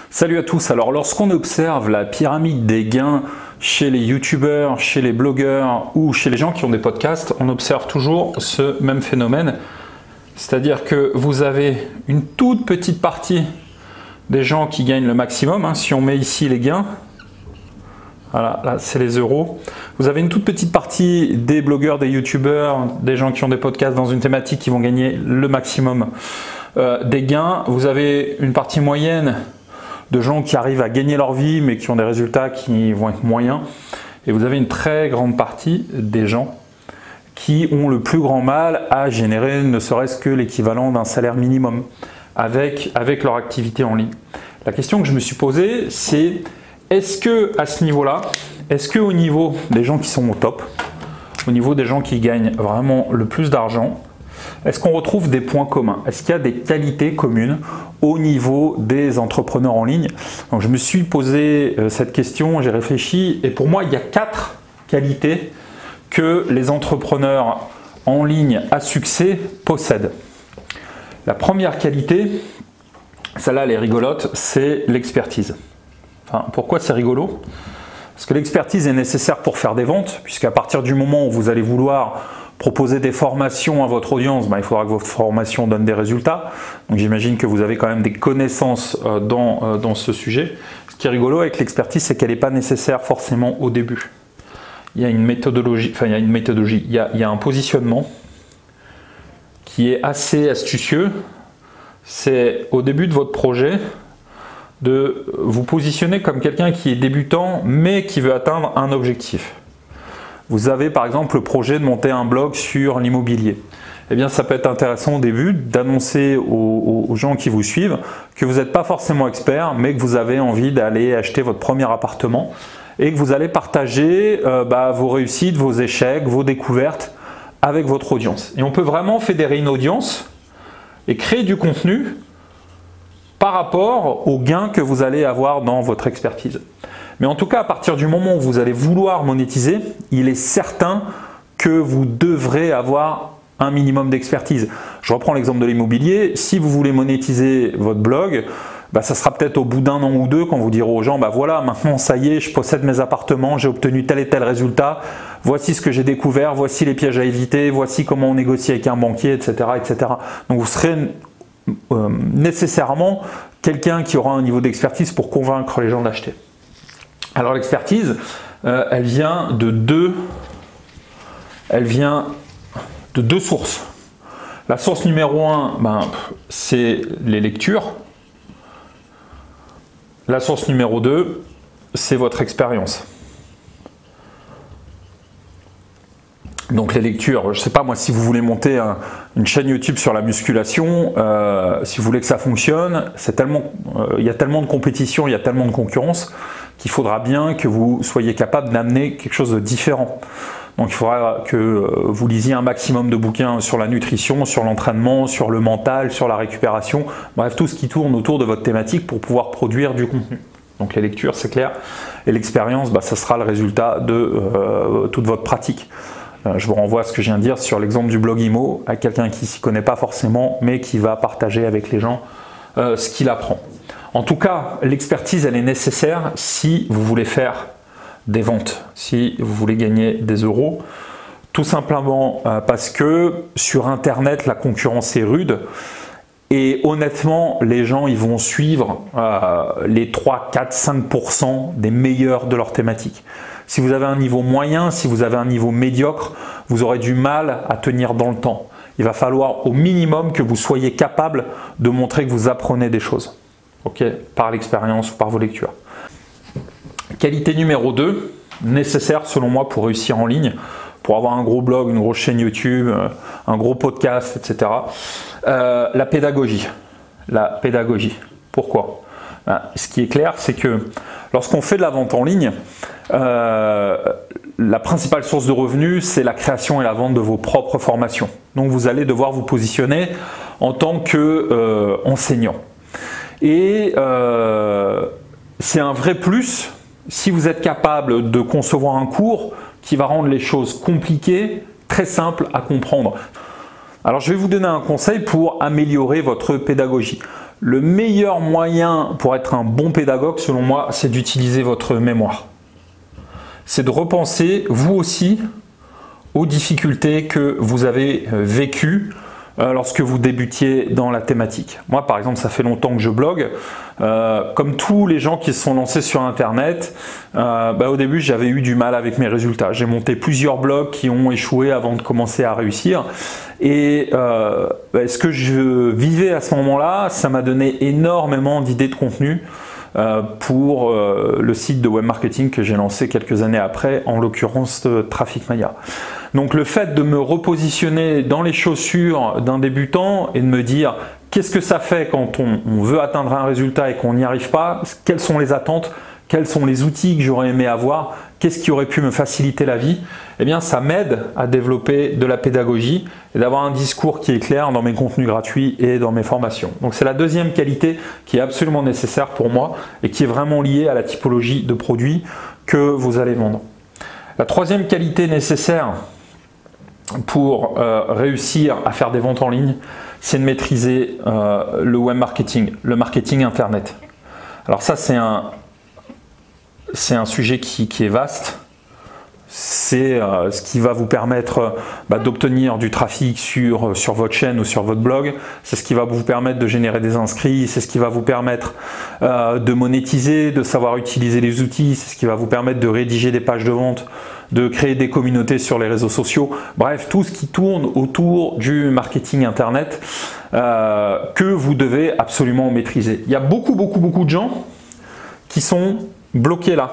Salut à tous. Alors lorsqu'on observe la pyramide des gains chez les youtubeurs, chez les blogueurs ou chez les gens qui ont des podcasts, on observe toujours ce même phénomène. C'est-à-dire que vous avez une toute petite partie des gens qui gagnent le maximum. Si on met ici les gains, voilà, là c'est les euros. Vous avez une toute petite partie des blogueurs, des youtubeurs, des gens qui ont des podcasts dans une thématique qui vont gagner le maximum des gains. Vous avez une partie moyenne de gens qui arrivent à gagner leur vie mais qui ont des résultats qui vont être moyens. Et vous avez une très grande partie des gens qui ont le plus grand mal à générer ne serait-ce que l'équivalent d'un salaire minimum avec leur activité en ligne. La question que je me suis posée, c'est est-ce que à ce niveau-là, est-ce qu'au niveau des gens qui sont au top, au niveau des gens qui gagnent vraiment le plus d'argent, est-ce qu'on retrouve des points communs? Est-ce qu'il y a des qualités communes au niveau des entrepreneurs en ligne? Donc je me suis posé cette question, j'ai réfléchi et pour moi il y a 4 qualités que les entrepreneurs en ligne à succès possèdent. La première qualité, celle-là elle est rigolote, c'est l'expertise. Enfin, pourquoi c'est rigolo? Parce que l'expertise est nécessaire pour faire des ventes, puisqu'à partir du moment où vous allez vouloir proposer des formations à votre audience, il faudra que votre formation donne des résultats. Donc j'imagine que vous avez quand même des connaissances dans ce sujet. Ce qui est rigolo avec l'expertise, c'est qu'elle n'est pas nécessaire forcément au début. Il y a une méthodologie, il y a un positionnement qui est assez astucieux. C'est au début de votre projet de vous positionner comme quelqu'un qui est débutant mais qui veut atteindre un objectif. Vous avez par exemple le projet de monter un blog sur l'immobilier. Eh bien, ça peut être intéressant au début d'annoncer aux gens qui vous suivent que vous n'êtes pas forcément expert, mais que vous avez envie d'aller acheter votre premier appartement et que vous allez partager vos réussites, vos échecs, vos découvertes avec votre audience. Et on peut vraiment fédérer une audience et créer du contenu par rapport aux gains que vous allez avoir dans votre expertise. Mais en tout cas, à partir du moment où vous allez vouloir monétiser, il est certain que vous devrez avoir un minimum d'expertise. Je reprends l'exemple de l'immobilier. Si vous voulez monétiser votre blog, ça sera peut-être au bout d'un an ou deux quand vous direz aux gens, voilà, maintenant ça y est, je possède mes appartements, j'ai obtenu tel et tel résultat, voici ce que j'ai découvert, voici les pièges à éviter, voici comment on négocie avec un banquier, etc. etc. Donc vous serez nécessairement quelqu'un qui aura un niveau d'expertise pour convaincre les gens d'acheter. Alors l'expertise, elle vient de deux sources. La source numéro 1, c'est les lectures. La source numéro 2, c'est votre expérience. Donc les lectures, je ne sais pas moi, si vous voulez monter une chaîne YouTube sur la musculation, si vous voulez que ça fonctionne, il y a tellement de compétition, il y a tellement de concurrence qu'il faudra bien que vous soyez capable d'amener quelque chose de différent. Donc il faudra que vous lisiez un maximum de bouquins sur la nutrition, sur l'entraînement, sur le mental, sur la récupération, bref tout ce qui tourne autour de votre thématique pour pouvoir produire du contenu. Donc les lectures c'est clair, et l'expérience ça sera le résultat de toute votre pratique. Je vous renvoie à ce que je viens de dire sur l'exemple du blog IMO, à quelqu'un qui ne s'y connaît pas forcément, mais qui va partager avec les gens ce qu'il apprend. En tout cas, l'expertise, elle est nécessaire si vous voulez faire des ventes, si vous voulez gagner des euros. Tout simplement parce que sur Internet, la concurrence est rude. Et honnêtement, les gens ils vont suivre les 3, 4, 5% des meilleurs de leur thématique. Si vous avez un niveau moyen, si vous avez un niveau médiocre, vous aurez du mal à tenir dans le temps. Il va falloir au minimum que vous soyez capable de montrer que vous apprenez des choses, par l'expérience ou par vos lectures. Qualité numéro 2, nécessaire selon moi pour réussir en ligne, pour avoir un gros blog, une grosse chaîne YouTube, un gros podcast, etc. La pédagogie. La pédagogie. Pourquoi? Ce qui est clair, c'est que lorsqu'on fait de la vente en ligne, la principale source de revenus, c'est la création et la vente de vos propres formations. Donc vous allez devoir vous positionner en tant qu'enseignant. Et c'est un vrai plus si vous êtes capable de concevoir un cours qui va rendre les choses compliquées, très simples à comprendre. Alors je vais vous donner un conseil pour améliorer votre pédagogie. Le meilleur moyen pour être un bon pédagogue, selon moi, c'est d'utiliser votre mémoire. C'est de repenser, vous aussi, aux difficultés que vous avez vécues lorsque vous débutiez dans la thématique. Moi, par exemple, ça fait longtemps que je blogue. Comme tous les gens qui se sont lancés sur Internet, au début, j'avais eu du mal avec mes résultats. J'ai monté plusieurs blogs qui ont échoué avant de commencer à réussir. Et ce que je vivais à ce moment-là, ça m'a donné énormément d'idées de contenu pour le site de web marketing que j'ai lancé quelques années après, en l'occurrence Traffic Mania. Donc le fait de me repositionner dans les chaussures d'un débutant et de me dire qu'est-ce que ça fait quand on veut atteindre un résultat et qu'on n'y arrive pas, quelles sont les attentes, quels sont les outils que j'aurais aimé avoir, qu'est-ce qui aurait pu me faciliter la vie, eh bien ça m'aide à développer de la pédagogie et d'avoir un discours qui est clair dans mes contenus gratuits et dans mes formations. Donc c'est la deuxième qualité qui est absolument nécessaire pour moi et qui est vraiment liée à la typologie de produits que vous allez vendre. La troisième qualité nécessaire pour réussir à faire des ventes en ligne, c'est de maîtriser le web marketing, le marketing internet. Alors ça c'est un sujet qui est vaste. C'est ce qui va vous permettre d'obtenir du trafic sur votre chaîne ou sur votre blog. C'est ce qui va vous permettre de générer des inscrits. C'est ce qui va vous permettre de monétiser, de savoir utiliser les outils. C'est ce qui va vous permettre de rédiger des pages de vente, de créer des communautés sur les réseaux sociaux. Bref, tout ce qui tourne autour du marketing internet que vous devez absolument maîtriser. Il y a beaucoup de gens qui sont bloqués là.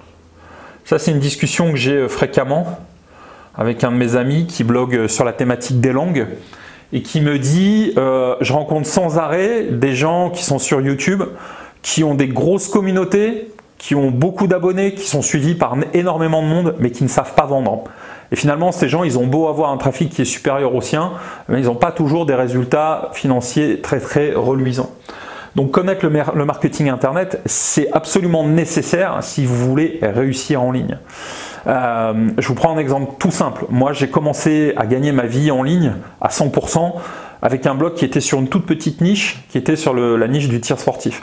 Ça, c'est une discussion que j'ai fréquemment avec un de mes amis qui blogue sur la thématique des langues et qui me dit je rencontre sans arrêt des gens qui sont sur YouTube, qui ont des grosses communautés, qui ont beaucoup d'abonnés, qui sont suivis par énormément de monde, mais qui ne savent pas vendre. Et finalement, ces gens, ils ont beau avoir un trafic qui est supérieur au sien, mais ils n'ont pas toujours des résultats financiers très reluisants. Donc connaître le marketing internet, c'est absolument nécessaire si vous voulez réussir en ligne. Je vous prends un exemple tout simple. Moi, j'ai commencé à gagner ma vie en ligne à 100% avec un blog qui était sur une toute petite niche, qui était sur la niche du tir sportif.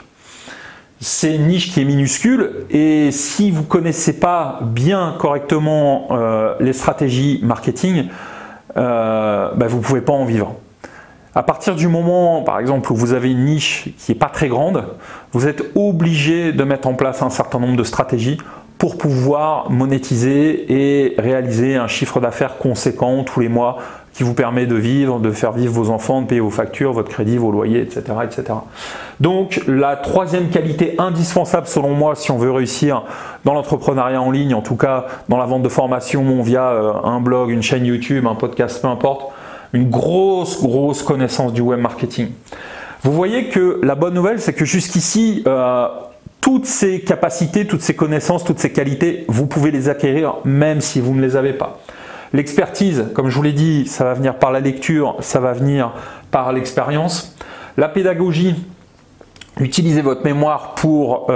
C'est une niche qui est minuscule et si vous ne connaissez pas bien correctement les stratégies marketing, vous ne pouvez pas en vivre. À partir du moment, par exemple, où vous avez une niche qui n'est pas très grande, vous êtes obligé de mettre en place un certain nombre de stratégies pour pouvoir monétiser et réaliser un chiffre d'affaires conséquent tous les mois qui vous permet de vivre, de faire vivre vos enfants, de payer vos factures, votre crédit, vos loyers, etc., etc. Donc, la troisième qualité indispensable selon moi si on veut réussir dans l'entrepreneuriat en ligne, en tout cas dans la vente de formation via un blog, une chaîne YouTube, un podcast, peu importe, une grosse connaissance du web marketing. Vous voyez que la bonne nouvelle, c'est que jusqu'ici, toutes ces capacités, toutes ces connaissances, toutes ces qualités, vous pouvez les acquérir même si vous ne les avez pas. L'expertise, comme je vous l'ai dit, ça va venir par la lecture, ça va venir par l'expérience. La pédagogie, utilisez votre mémoire pour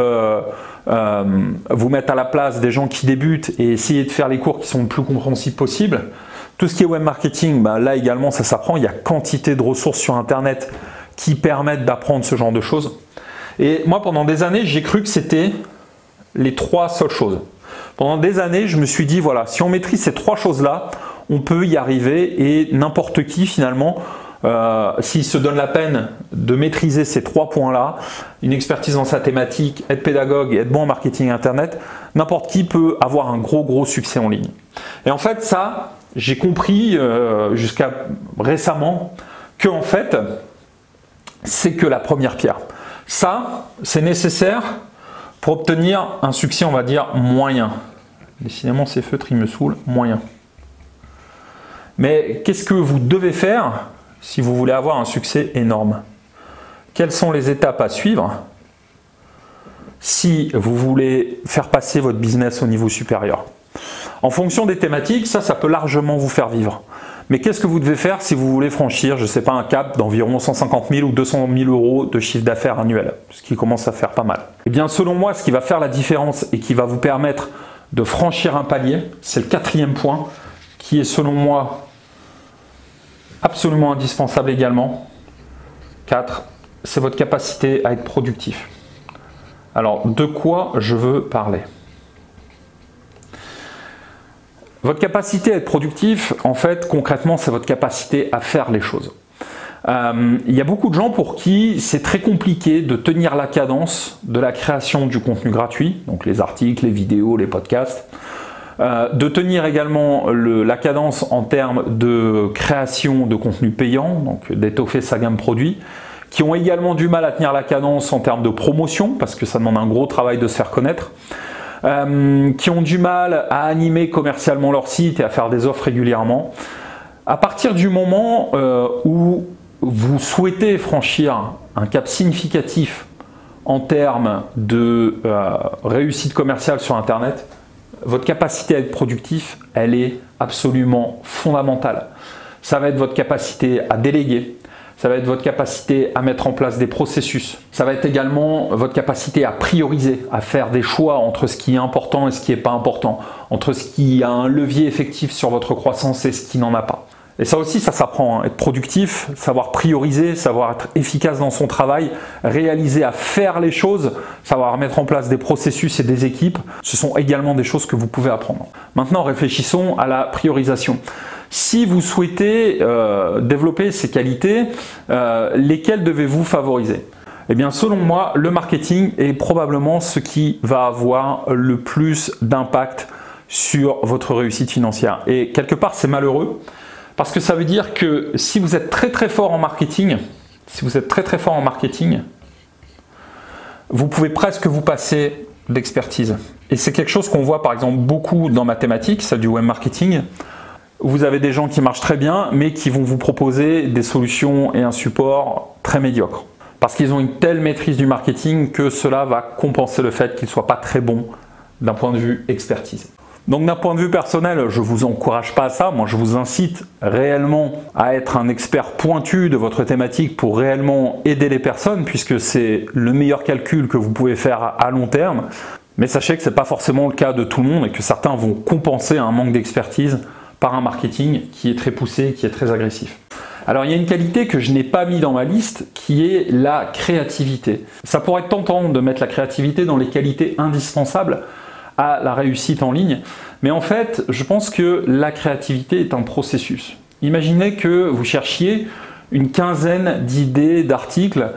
vous mettre à la place des gens qui débutent et essayer de faire les cours qui sont le plus compréhensibles possible. Tout ce qui est web marketing, là également ça s'apprend. Il y a quantité de ressources sur Internet qui permettent d'apprendre ce genre de choses. Et moi pendant des années, j'ai cru que c'était les trois seules choses. Pendant des années, je me suis dit voilà, si on maîtrise ces trois choses-là, on peut y arriver et n'importe qui finalement, s'il se donne la peine de maîtriser ces trois points-là, une expertise dans sa thématique, être pédagogue et être bon en marketing Internet, n'importe qui peut avoir un gros succès en ligne. Et en fait ça, j'ai compris jusqu'à récemment que en fait, c'est que la première pierre. Ça, c'est nécessaire pour obtenir un succès, on va dire, moyen. Décidément, ces feutres, ils me saoulent, moyen. Mais qu'est-ce que vous devez faire si vous voulez avoir un succès énorme? Quelles sont les étapes à suivre si vous voulez faire passer votre business au niveau supérieur? En fonction des thématiques, ça peut largement vous faire vivre. Mais qu'est-ce que vous devez faire si vous voulez franchir, je ne sais pas, un cap d'environ 150 000 ou 200 000 euros de chiffre d'affaires annuel, ce qui commence à faire pas mal? Eh bien, selon moi, ce qui va faire la différence et qui va vous permettre de franchir un palier, c'est le quatrième point, qui est selon moi absolument indispensable également. 4, c'est votre capacité à être productif. Alors, de quoi je veux parler? Votre capacité à être productif, en fait, concrètement, c'est votre capacité à faire les choses. Il y a beaucoup de gens pour qui c'est très compliqué de tenir la cadence de la création du contenu gratuit, donc les articles, les vidéos, les podcasts, de tenir également la cadence en termes de création de contenu payant, donc d'étoffer sa gamme produit, qui ont également du mal à tenir la cadence en termes de promotion, parce que ça demande un gros travail de se faire connaître, qui ont du mal à animer commercialement leur site et à faire des offres régulièrement. À partir du moment où vous souhaitez franchir un cap significatif en termes de réussite commerciale sur Internet, votre capacité à être productif, elle est absolument fondamentale. Ça va être votre capacité à déléguer, ça va être votre capacité à mettre en place des processus, ça va être également votre capacité à prioriser, à faire des choix entre ce qui est important et ce qui n'est pas important, entre ce qui a un levier effectif sur votre croissance et ce qui n'en a pas. Et ça aussi, ça s'apprend, hein. Être productif, savoir prioriser, savoir être efficace dans son travail, réaliser à faire les choses, savoir mettre en place des processus et des équipes, ce sont également des choses que vous pouvez apprendre. Maintenant, réfléchissons à la priorisation. Si vous souhaitez développer ces qualités, lesquelles devez-vous favoriser? Eh bien, selon moi, le marketing est probablement ce qui va avoir le plus d'impact sur votre réussite financière. Et quelque part, c'est malheureux. Parce que ça veut dire que si vous êtes très fort en marketing, vous pouvez presque vous passer d'expertise. Et c'est quelque chose qu'on voit par exemple beaucoup dans mathématiques, c'est du web marketing. Vous avez des gens qui marchent très bien, mais qui vont vous proposer des solutions et un support très médiocre. Parce qu'ils ont une telle maîtrise du marketing que cela va compenser le fait qu'ils ne soient pas très bons d'un point de vue expertise. Donc d'un point de vue personnel, je ne vous encourage pas à ça. Moi, je vous incite réellement à être un expert pointu de votre thématique pour réellement aider les personnes, puisque c'est le meilleur calcul que vous pouvez faire à long terme. Mais sachez que ce n'est pas forcément le cas de tout le monde et que certains vont compenser un manque d'expertise par un marketing qui est très poussé, qui est très agressif. Alors il y a une qualité que je n'ai pas mis dans ma liste qui est la créativité. Ça pourrait être tentant de mettre la créativité dans les qualités indispensables à la réussite en ligne, mais en fait je pense que la créativité est un processus. Imaginez que vous cherchiez une quinzaine d'idées d'articles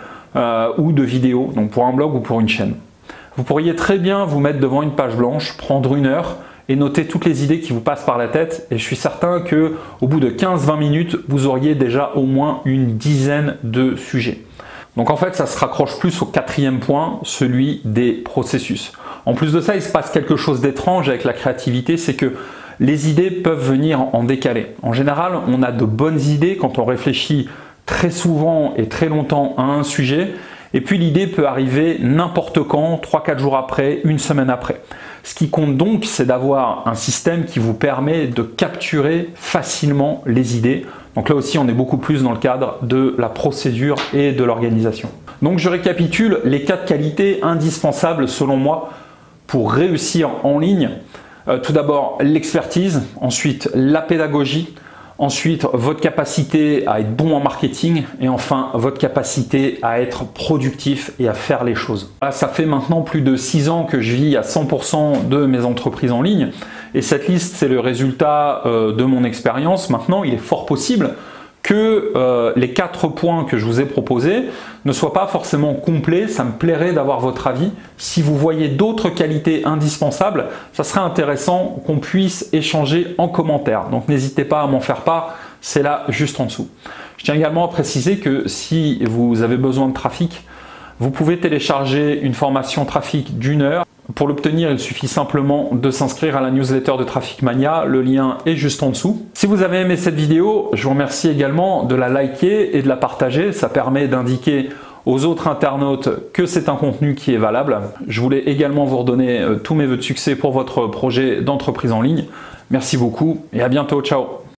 ou de vidéos, donc pour un blog ou pour une chaîne. Vous pourriez très bien vous mettre devant une page blanche, prendre une heure et noter toutes les idées qui vous passent par la tête, et je suis certain qu'au bout de 15-20 minutes, vous auriez déjà au moins une dizaine de sujets. Donc en fait, ça se raccroche plus au quatrième point, celui des processus. En plus de ça, il se passe quelque chose d'étrange avec la créativité, c'est que les idées peuvent venir en décalé. En général, on a de bonnes idées quand on réfléchit très souvent et très longtemps à un sujet, et puis l'idée peut arriver n'importe quand, 3-4 jours après, une semaine après. Ce qui compte donc, c'est d'avoir un système qui vous permet de capturer facilement les idées. Donc là aussi, on est beaucoup plus dans le cadre de la procédure et de l'organisation. Donc je récapitule les 4 qualités indispensables selon moi pour réussir en ligne. Tout d'abord, l'expertise, ensuite la pédagogie, ensuite votre capacité à être bon en marketing et enfin votre capacité à être productif et à faire les choses. Là, ça fait maintenant plus de 6 ans que je vis à 100% de mes entreprises en ligne et cette liste c'est le résultat de mon expérience. Maintenant, il est fort possible que les 4 points que je vous ai proposés ne soient pas forcément complets. Ça me plairait d'avoir votre avis. Si vous voyez d'autres qualités indispensables, ça serait intéressant qu'on puisse échanger en commentaire. Donc n'hésitez pas à m'en faire part, c'est là juste en dessous. Je tiens également à préciser que si vous avez besoin de trafic, vous pouvez télécharger une formation trafic d'1 heure. Pour l'obtenir, il suffit simplement de s'inscrire à la newsletter de Traffic Mania, le lien est juste en dessous. Si vous avez aimé cette vidéo, je vous remercie également de la liker et de la partager, ça permet d'indiquer aux autres internautes que c'est un contenu qui est valable. Je voulais également vous redonner tous mes vœux de succès pour votre projet d'entreprise en ligne. Merci beaucoup et à bientôt, ciao.